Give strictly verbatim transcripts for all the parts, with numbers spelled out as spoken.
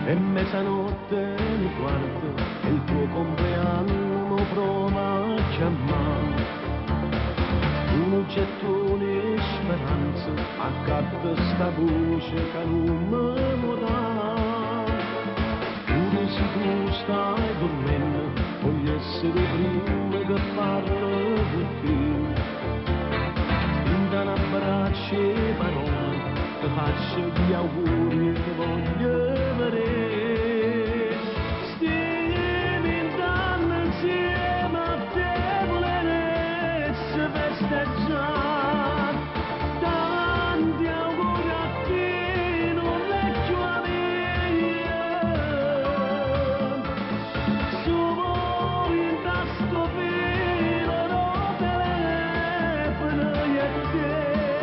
E mezzanotte mi guardo e il tuo compleanno mi prova a chiamare. Un gettone speranza accatta sta voce che non mi dà. Pure se tu stai dormendo voglio essere prima che parlo con te. Da un abbraccio e parole ti faccio gli auguri che voglio vedere. Stiamo intanto insieme a te voleresse festeggiare. Tanti auguri a te, non vecchio amico. Su voi in tasco filo, no telefono e te.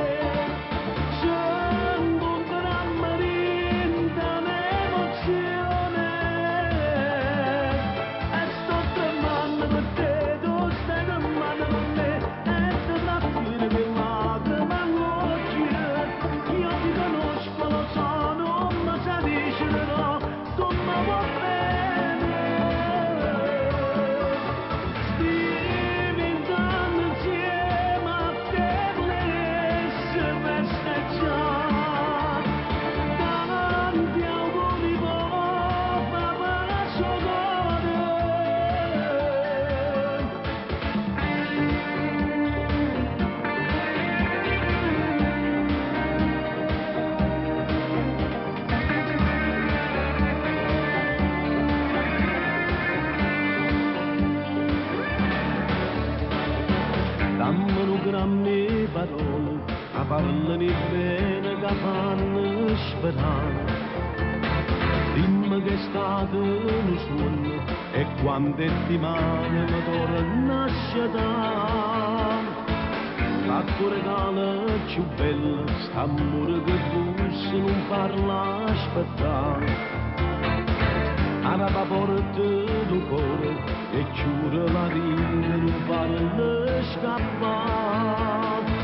Dammelo gramme parole, a parlami bene che fanno sperare. Dimmi che è stato un sogno e quando è di male mi torna a sciatare. La tua regala più bella, st'amore che forse non parla aspettare. Ara la porta del cuore e chiude la rima, non parla scappare.